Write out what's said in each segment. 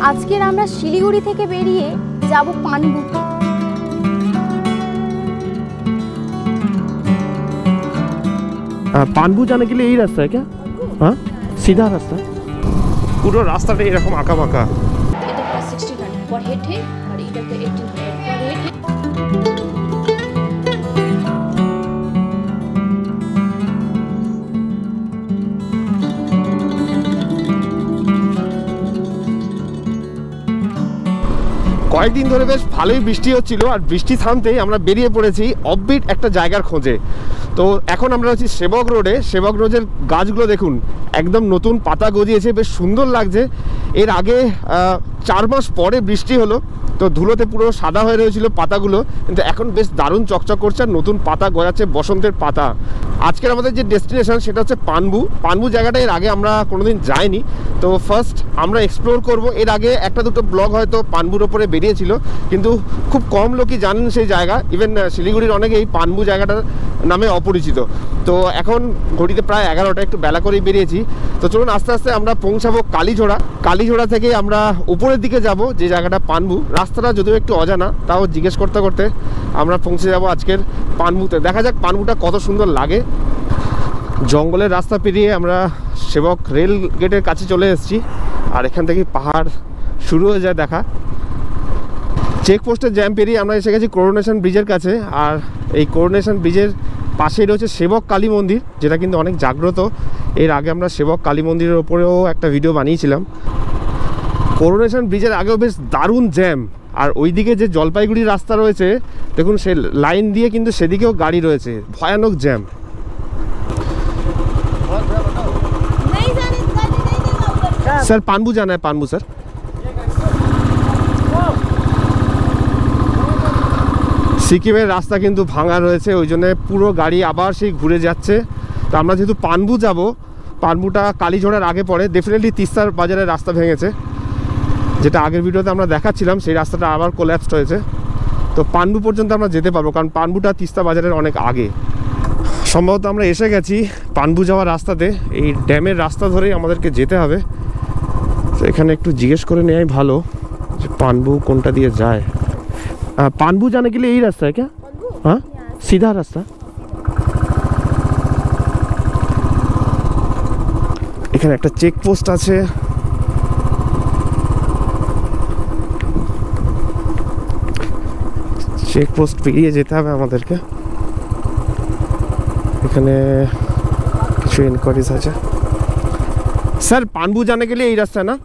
আজকের আমরা শিলিগুড়ি থেকে বেরিয়ে যাব পানবুতে। पानबू जाने के लिए यही रास्ता है क्या? हाँ, सीधा रास्ता। पूरा रास्ता तो এরকম আঁকা বাঁকা। এটা প্রায় 1600 पर हेड है और इधर पे 1800 पर हेड है। কয়েকদিন ধরে বেশ ভালোই বৃষ্টি হচ্ছিল, আর বৃষ্টি থামতেই আমরা বেরিয়ে পড়েছি অফবিট একটা জায়গার খোঁজে। তো এখন আমরা হচ্ছি সেবক রোডে। সেবক রোডের গাছগুলো দেখুন, একদম নতুন পাতা গজিয়েছে, বেশ সুন্দর লাগছে। এর আগে 4 মাস পরে বৃষ্টি হলো, তো ধুলোতে পুরো সাদা হয়ে রয়েছিল পাতাগুলো, কিন্তু এখন বেশ দারুণ চকচক করছে আর নতুন পাতা গজাচ্ছে, বসন্তের পাতা। আজকের আমাদের যে ডেস্টিনেশন সেটা হচ্ছে পানবু। পানবু জায়গাটা এর আগে আমরা কোনোদিন যাইনি, তো ফার্স্ট আমরা এক্সপ্লোর করব। এর আগে একটা দুটো ব্লগ হয়তো পানবুর ওপরে বেরিয়েছিল, কিন্তু খুব কম লোকই জানেন সেই জায়গা। ইভেন শিলিগুড়ির অনেকেই পানবু জায়গাটার নামে অপরিচিত। তো এখন ঘড়িতে প্রায় 11টা, একটু বেলা করেই বেরিয়েছি। তো চলুন আস্তে আস্তে আমরা পৌঁছাবো কালীঝোড়া। কালীঝোড়া থেকে আমরা উপরের দিকে যাব, যে জায়গাটা পানবু। রাস্তাটা যদিও একটু অজানা, তাও জিজ্ঞেস করতে করতে আমরা পৌঁছে যাব আজকের পানবুতে। দেখা যাক পানবুটা কত সুন্দর লাগে। জঙ্গলের রাস্তা পেরিয়ে আমরা সেবক রেল গেটের কাছে চলে এসেছি, আর এখান থেকে পাহাড় শুরু হয়ে যায় দেখা। চেকপোস্টের জ্যাম পেরিয়ে আমরা এসে গেছি করোনেশন ব্রিজের কাছে, আর এই করোনেশন ব্রিজের পাশেই রয়েছে সেবক কালী মন্দির, যেটা কিন্তু অনেক জাগ্রত। এর আগে আমরা সেবক কালী মন্দিরের ওপরেও একটা ভিডিও বানিয়েছিলাম। করোনেশন ব্রিজের আগেও বেশ দারুণ জ্যাম, আর ওইদিকে যে জলপাইগুড়ি রাস্তা রয়েছে দেখুন, সে লাইন দিয়ে কিন্তু সেদিকেও গাড়ি রয়েছে, ভয়ানক জ্যাম। স্যার পানবু জানা है? पानबू सर সিকিমের রাস্তা কিন্তু ভাঙা রয়েছে, ওই জন্য পুরো গাড়ি আবার সেই ঘুরে যাচ্ছে। তো আমরা যেহেতু পানবু যাব, পানবুটা কালীঝোড়ার আগে পড়ে, ডেফিনেটলি তিস্তার বাজারের রাস্তা ভেঙেছে, যেটা আগের ভিডিওতে আমরা দেখাচ্ছিলাম। সেই রাস্তাটা আবার কোল্যাপসড হয়েছে। তো পানবু পর্যন্ত আমরা যেতে পারবো, কারণ পানবুটা তিস্তা বাজারের অনেক আগে। সম্ভবত আমরা এসে গেছি পানবু যাওয়ার রাস্তাতে। এই ড্যামের রাস্তা ধরেই আমাদেরকে যেতে হবে। তো এখানে একটু জিজ্ঞেস করে নেওয়াই ভালো যে পানবু কোনটা দিয়ে যায়। पानबू जाने के लिए यही रास्ता है क्या? हाँ, सीधा रास्ता। এখানে একটা চেকপোস্ট আছে। চেকপোস্ট পেরিয়ে যেতে হবে আমাদেরকে। এখানে কিছু ইনকোয়ারিজ আছে। স্যার पानबू जाने के लिए यही रास्ता है ना?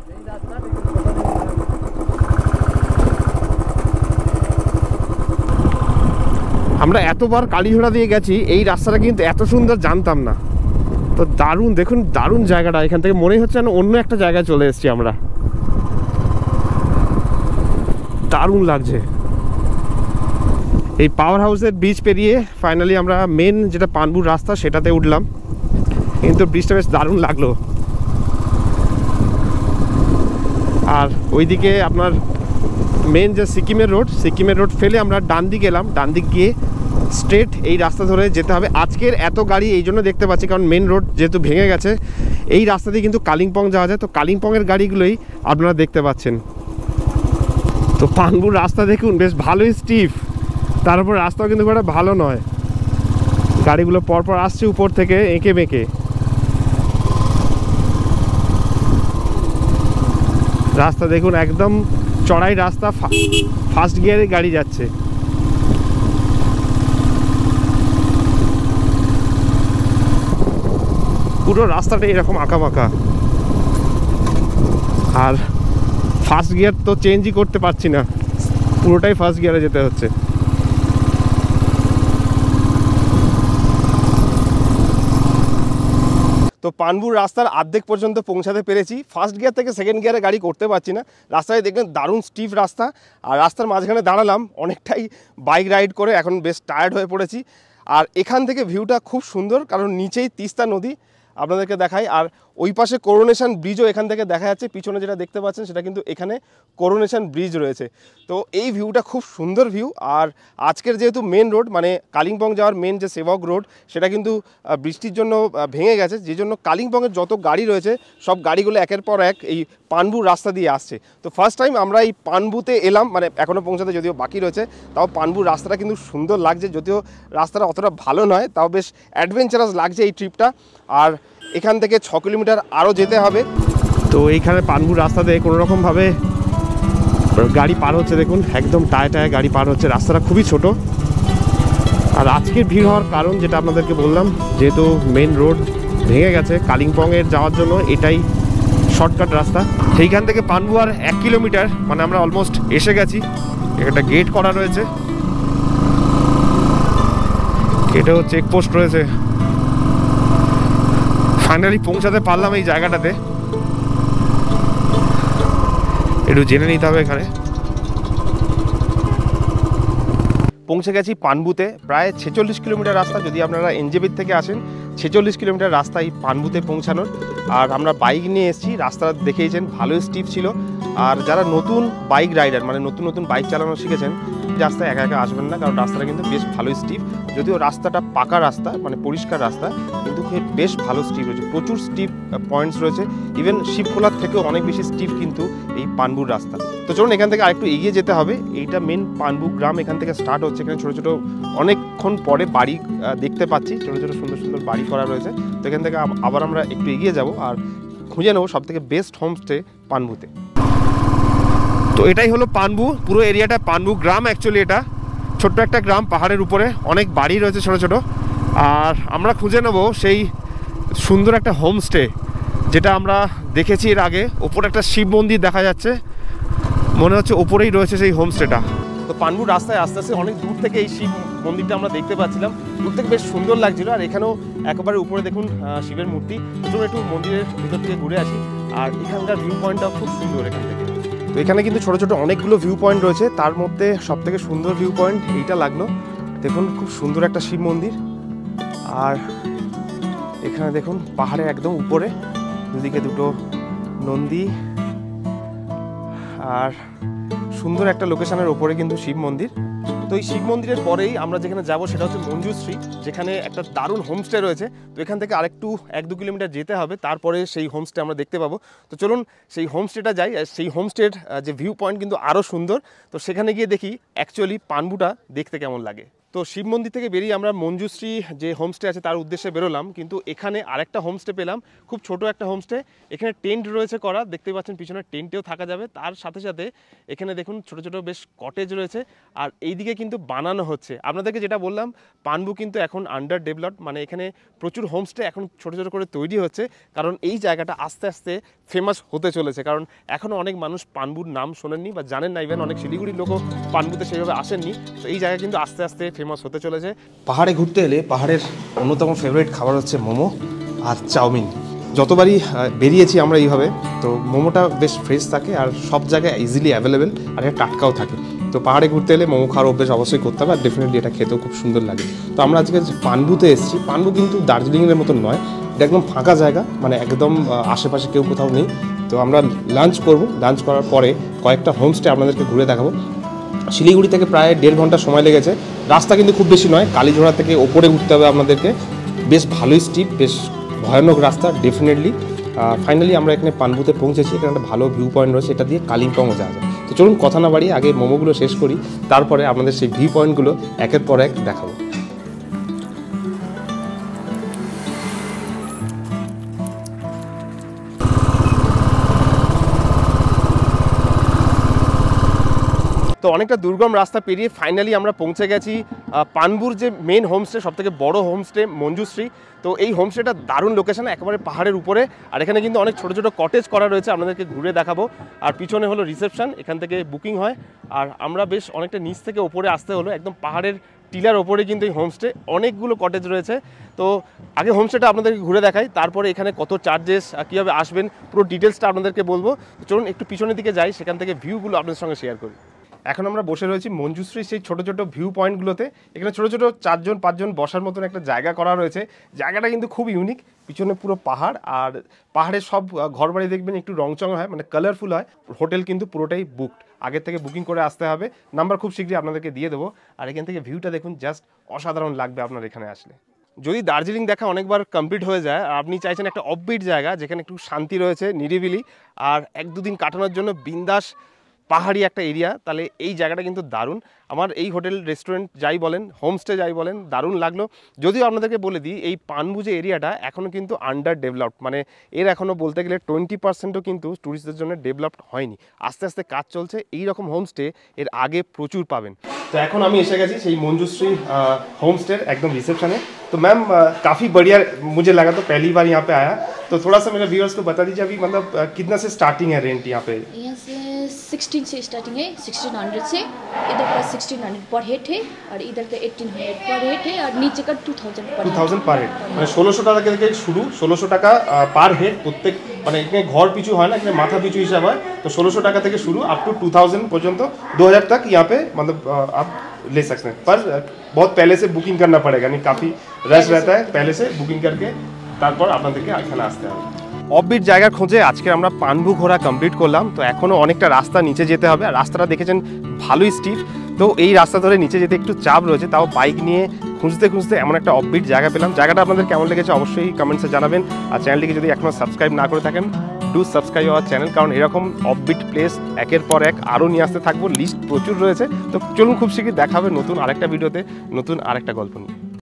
আমরা এতবার কালীঝোড়া দিয়ে গেছি, এই রাস্তাটা কিন্তু এত সুন্দর জানতাম না। তো দারুণ, দেখুন দারুণ জায়গাটা। এখান থেকে মনে হচ্ছে না অন্য একটা জায়গায় চলে এসেছি আমরা। দারুণ লাগছে। এই পাওয়ার হাউসের ব্রিজ পেরিয়ে ফাইনালি আমরা মেন যেটা পানবুর রাস্তা সেটাতে উঠলাম, কিন্তু ব্রিজটা বেশ দারুণ লাগলো। আর ওইদিকে আপনার মেন যে সিকিমের রোড ফেলে আমরা ডান দিকে এলাম। ডান দিক গিয়ে স্ট্রেট এই রাস্তা ধরে যেতে হবে। আজকের এত গাড়ি এই জন্য দেখতে পাচ্ছি, কারণ মেন রোড যেহেতু ভেঙে গেছে। এই রাস্তা দিয়ে কিন্তু কালিম্পং যাওয়া যায়, তো কালিম্পংয়ের গাড়িগুলোই আপনারা দেখতে পাচ্ছেন। তো পানবুর রাস্তা দেখুন, বেশ ভালোই স্টিফ, তার উপর রাস্তাও কিন্তু খুব একটা ভালো নয়। গাড়িগুলো পরপর আসছে উপর থেকে এঁকে বেঁকে। রাস্তা দেখুন একদম চড়াই রাস্তা, ফার্স্ট গিয়ারে গাড়ি যাচ্ছে। পুরো রাস্তাটা এরকম আঁকা বাঁকা, আর ফার্স্ট গিয়ার তো চেঞ্জই করতে পারছি না, পুরোটাই ফার্স্ট গিয়ারে যেতে হচ্ছে। তো পানবুর রাস্তার অর্ধেক পর্যন্ত পৌঁছাতে পেরেছি। ফার্স্ট গিয়ার থেকে সেকেন্ড গিয়ারে গাড়ি করতে পারছি না। রাস্তায় দেখবেন দারুণ স্টিফ রাস্তা, আর রাস্তার মাঝখানে দাঁড়ালাম অনেকটাই বাইক রাইড করে, এখন বেশ টায়ার্ড হয়ে পড়েছি। আর এখান থেকে ভিউটা খুব সুন্দর, কারণ নিচেই তিস্তা নদী, আপনাদেরকে দেখাই। আর ওই পাশে করোনেশন ব্রিজও এখান থেকে দেখা যাচ্ছে, পিছনে যেটা দেখতে পাচ্ছেন সেটা কিন্তু এখানে করোনেশন ব্রিজ রয়েছে। তো এই ভিউটা খুব সুন্দর ভিউ। আর আজকের যেহেতু মেন রোড মানে কালিম্পং যাওয়ার মেন যে সেবক রোড সেটা কিন্তু বৃষ্টির জন্য ভেঙে গেছে, যে জন্য কালিম্পংয়ের যত গাড়ি রয়েছে সব গাড়িগুলো একের পর এক এই পানবুর রাস্তা দিয়ে আসছে। তো ফার্স্ট টাইম আমরা এই পানবুতে এলাম, মানে এখনও পৌঁছাতে যদিও বাকি রয়েছে, তাও পানবুর রাস্তাটা কিন্তু সুন্দর লাগছে, যদিও রাস্তাটা অতটা ভালো নয়, তাও বেশ অ্যাডভেঞ্চারাস লাগছে এই ট্রিপটা। আর এখান থেকে 6 কিলোমিটার আরও যেতে হবে। তো এইখানে পানবুর রাস্তাতে কোনোরকমভাবে গাড়ি পার হচ্ছে, দেখুন একদম টায় টায় গাড়ি পার হচ্ছে, রাস্তাটা খুবই ছোট। আর আজকের ভিড় হওয়ার কারণ যেটা আপনাদেরকে বললাম, যেহেতু মেন রোড ভেঙে গেছে কালিম্পংয়ের যাওয়ার জন্য এটাই শর্টকাট রাস্তা। সেইখান থেকে পানবু আর 1 কিলোমিটার, মানে আমরা অলমোস্ট এসে গেছি। একটা গেট করা রয়েছে, গেটেও চেকপোস্ট রয়েছে। ফাইনালি পৌঁছাতে পারলাম এই জায়গাটাতে, একটু জেনে নিতে হবে এখানে। পৌঁছে গেছি পানবুতে, প্রায় 46 কিলোমিটার রাস্তা, যদি আপনারা এনজেপির থেকে আসেন 46 কিলোমিটার রাস্তা এই পানবুতে পৌঁছানোর। আর আমরা বাইক নিয়ে এসেছি, রাস্তা দেখেইছেন ভালোই স্টিপ ছিল। আর যারা নতুন বাইক রাইডার মানে নতুন বাইক চালানো শিখেছেন, রাস্তায় একা একা আসবেন না, কারণ রাস্তাটা কিন্তু বেশ ভালোই স্টিপ। যদিও রাস্তাটা পাকা রাস্তা মানে পরিষ্কার রাস্তা, কিন্তু বেশ ভালো স্টিপ রয়েছে, প্রচুর স্টিপ পয়েন্টস রয়েছে। ইভেন শিবখোলার থেকেও অনেক বেশি স্টিপ কিন্তু এই পানবুর রাস্তা। তো চলুন এখান থেকে আরেকটু এগিয়ে যেতে হবে। এইটা মেন পানবু গ্রাম, এখান থেকে স্টার্ট হচ্ছে। এখানে ছোটো ছোটো অনেকক্ষণ পরে বাড়ি দেখতে পাচ্ছি, ছোটো ছোটো সুন্দর সুন্দর বাড়ি করা রয়েছে। তো এখান থেকে আবার আমরা একটু এগিয়ে যাব আর খুঁজে নেবো সবথেকে বেস্ট হোমস্টে পানবুতে। তো এটাই হলো পানবু, পুরো এরিয়াটা পানবু গ্রাম। অ্যাকচুয়ালি এটা ছোট্ট একটা গ্রাম, পাহাড়ের উপরে অনেক বাড়ি রয়েছে ছোটো ছোটো। আর আমরা খুঁজে নেব সেই সুন্দর একটা হোমস্টে যেটা আমরা দেখেছি এর আগে। ওপরে একটা শিব মন্দির দেখা যাচ্ছে, মনে হচ্ছে ওপরেই রয়েছে সেই হোমস্টেটা। তো পানবুর রাস্তায় আস্তে আস্তে অনেক দূর থেকে এই শিব মন্দিরটা আমরা দেখতে পাচ্ছিলাম, দূর থেকে বেশ সুন্দর লাগছিল। আর এখানেও একেবারে উপরে দেখুন শিবের মূর্তি। চলুন একটু মন্দিরের ভিতর থেকে ঘুরে আসি। আর এখানকার ভিউ পয়েন্টটাও খুব সুন্দর এখান থেকে। তো এখানে কিন্তু ছোটো ছোটো অনেকগুলো ভিউ পয়েন্ট রয়েছে, তার মধ্যে সবথেকে সুন্দর ভিউ পয়েন্ট এইটা লাগলো। দেখুন খুব সুন্দর একটা শিব মন্দির। আর এখানে দেখুন পাহাড়ের একদম উপরে দুদিকে দুটো নন্দী, আর সুন্দর একটা লোকেশনের ওপরে কিন্তু শিব মন্দির। তো এই শিব মন্দিরের পরেই আমরা যেখানে যাব সেটা হচ্ছে মঞ্জুশ্রী, যেখানে একটা দারুণ হোমস্টে রয়েছে। তো এখান থেকে আরেকটু 1-2 কিলোমিটার যেতে হবে, তারপরে সেই হোমস্টে আমরা দেখতে পাবো। তো চলুন সেই হোমস্টেটা যাই। সেই হোমস্টের যে ভিউ পয়েন্ট কিন্তু আরও সুন্দর। তো সেখানে গিয়ে দেখি অ্যাকচুয়ালি পানবুটা দেখতে কেমন লাগে। তো শিব মন্দির থেকে বেরিয়ে আমরা মঞ্জুশ্রী যে হোমস্টে আছে তার উদ্দেশ্যে বেরোলাম, কিন্তু এখানে আরেকটা হোমস্টে পেলাম, খুব ছোট একটা হোমস্টে। এখানে টেন্ট রয়েছে করা, দেখতে পাচ্ছেন পিছনে টেন্টেও থাকা যাবে। তার সাথে সাথে এখানে দেখুন ছোট ছোট বেশ কটেজ রয়েছে, আর এইদিকে কিন্তু বানানো হচ্ছে। আপনাদেরকে যেটা বললাম, পানবু কিন্তু এখন আন্ডার ডেভেলপড, মানে এখানে প্রচুর হোমস্টে এখন ছোট ছোট করে তৈরি হচ্ছে, কারণ এই জায়গাটা আস্তে আস্তে ফেমাস হতে চলেছে। কারণ এখনও অনেক মানুষ পানবুর নাম শোনেননি বা জানেন না, ইভেন অনেক শিলিগুড়ির লোকও পানবুতে সেইভাবে আসেননি। তো এই জায়গা কিন্তু আস্তে আস্তে ফেমাস হতে চলেছে। পাহাড়ে ঘুরতে এলে পাহাড়ের অন্যতম ফেভারিট খাবার হচ্ছে মোমো আর চাউমিন। যতবারই বেরিয়েছি আমরা এইভাবে, তো মোমোটা বেশ ফ্রেশ থাকে আর সব জায়গায় ইজিলি অ্যাভেলেবেল, আর এটা টাটকাও থাকে। তো পাহাড়ে ঘুরতে এলে মোমো খাওয়ার অভ্যেস অবশ্যই করতে হবে, আর ডেফিনেটলি এটা খেতেও খুব সুন্দর লাগে। তো আমরা আজকে পানবুতে এসেছি। পানবু কিন্তু দার্জিলিংয়ের মতন নয়, এটা একদম ফাঁকা জায়গা, মানে একদম আশেপাশে কেউ কোথাও নেই। তো আমরা লাঞ্চ করব, লাঞ্চ করার পরে কয়েকটা হোমস্টে আপনাদেরকে ঘুরে দেখাবো। শিলিগুড়ি থেকে প্রায় 1.5 ঘন্টা সময় লেগেছে। রাস্তা কিন্তু খুব বেশি নয়, কালীঝোড়া থেকে ওপরে উঠতে হবে আপনাদেরকে, বেশ ভালোই স্টিপ, বেশ ভয়ানক রাস্তা ডেফিনেটলি। ফাইনালি আমরা এখানে পানবুতে পৌঁছেছি। এখানে একটা ভালো ভিউ পয়েন্ট রয়েছে, এটা দিয়ে কালিম্পংও যাওয়া যায়। তো চলুন কথা না বাড়িয়ে আগে মোমোগুলো শেষ করি, তারপরে আপনাদের সেই ভিউ পয়েন্টগুলো একের পর এক দেখাবো। তো অনেকটা দুর্গম রাস্তা পেরিয়ে ফাইনালি আমরা পৌঁছে গেছি পানবুর যে মেন হোমস্টে, সবথেকে বড় হোমস্টে মঞ্জুশ্রী। তো এই হোমস্টেটা দারুণ লোকেশন, একেবারে পাহাড়ের উপরে। আর এখানে কিন্তু অনেক ছোটো ছোটো কটেজ করা রয়েছে, আপনাদেরকে ঘুরে দেখাবো। আর পিছনে হলো রিসেপশন, এখান থেকে বুকিং হয়। আর আমরা বেশ অনেকটা নিচ থেকে ওপরে আসতে হলো, একদম পাহাড়ের টিলার ওপরে কিন্তু এই হোমস্টে, অনেকগুলো কটেজ রয়েছে। তো আগে হোমস্টেটা আপনাদেরকে ঘুরে দেখাই, তারপরে এখানে কত চার্জেস, কীভাবে আসবেন, পুরো ডিটেলসটা আপনাদেরকে বলবো। চলুন একটু পিছনের দিকে যাই, সেখান থেকে ভিউগুলো আপনাদের সঙ্গে শেয়ার করি। এখন আমরা বসে রয়েছি মঞ্জুশ্রী সেই ছোট ছোট ভিউ পয়েন্টগুলোতে। এখানে ছোট ছোট 4-5 জন বসার মতন একটা জায়গা করা রয়েছে। জায়গাটা কিন্তু খুব ইউনিক, পিছনে পুরো পাহাড়, আর পাহাড়ের সব ঘরবাড়ি দেখবেন একটু রংচং হয়, মানে কালারফুল হয়। হোটেল কিন্তু পুরোটাই বুকড, আগের থেকে বুকিং করে আসতে হবে। নাম্বার খুব শীঘ্রই আপনাদেরকে দিয়ে দেবো। আর এখান থেকে ভিউটা দেখুন, জাস্ট অসাধারণ লাগবে আপনার এখানে আসলে। যদি দার্জিলিং দেখা অনেকবার কমপ্লিট হয়ে যায় আর আপনি চাইছেন একটা অফবিট জায়গা যেখানে একটু শান্তি রয়েছে, নিরিবিলি, আর 1-2 দিন কাটানোর জন্য বিন্দাস পাহাড়ি একটা এরিয়া, তাহলে এই জায়গাটা কিন্তু দারুণ। আমার এই হোটেল রেস্টুরেন্ট যাই বলেন, হোমস্টে যাই বলেন, দারুণ লাগলো। যদিও আপনাদেরকে বলে দিই, এই পানবু যে এরিয়াটা এখনও কিন্তু আন্ডার ডেভেলপড, মানে এর এখনও বলতে গেলে 20%ও কিন্তু ট্যুরিস্টদের জন্য ডেভেলপড হয়নি। আস্তে আস্তে কাজ চলছে। এই রকম হোমস্টে এর আগে প্রচুর পাবেন। তো এখন আমি এসে গেছি সেই মঞ্জুশ্রী होमस्टे एकदम रिसेप्शन है। तो मैम काफ़ी बढ़िया मुझे लगा, तो पहली बार यहाँ पे आया, तो थोड़ा सा मेरे व्यूअर्स को बता दीजिए अभी मतलब कितना से स्टार्टिंग है रेंट यहाँ पे? यहाँ से 16 से स्टार्टिंग है, 1600 से। इधर का 1600 पर हेड है और इधर का 1800 पर हेड है और नीचे का 2000 पर हेड, মানে 1600 টাকা থেকে শুরু। 1600 টাকা পার হেড প্রত্যেক, মানে এখানে ঘর পিছু হয় না, এখানে মাথা পিছু হিসাব হয়। তো 1600 টাকা থেকে শুরু আপ টু 2000 পর্যন্ত, 2000 तक यहाँ पे मतलब आप ले सकते हैं। पर बहुत पहले से बुकिंग करना पड़ेगा, नहीं काफ़ी रश रहता है, पहले से बुकिंग करके তারপর আপনাদেরকে এখানে আসতে হবে। অফবিট জায়গা খুঁজে আজকে আমরা পানবু ঘোরা কমপ্লিট করলাম। তো এখনও অনেকটা রাস্তা নিচে যেতে হবে, আর রাস্তাটা দেখেছেন ভালোই স্টিপ। তো এই রাস্তা ধরে নিচে যেতে একটু চাপ রয়েছে, তাও বাইক নিয়ে খুঁজতে খুঁজতে এমন একটা অফবিট জায়গা পেলাম। জায়গাটা আপনাদের কেমন লেগেছে অবশ্যই কমেন্টসে জানাবেন। আর চ্যানেলটিকে যদি এখনও সাবস্ক্রাইব না করে থাকেন, ডু সাবস্ক্রাইব আওয়ার চ্যানেল, কারণ এরকম অফবিট প্লেস একের পর এক আরও নিয়ে আসতে থাকবো। লিস্ট প্রচুর রয়েছে। তো চলুন খুব শীঘ্রই দেখা হবে নতুন আরেকটা ভিডিওতে, নতুন আরেকটা গল্প নিয়ে।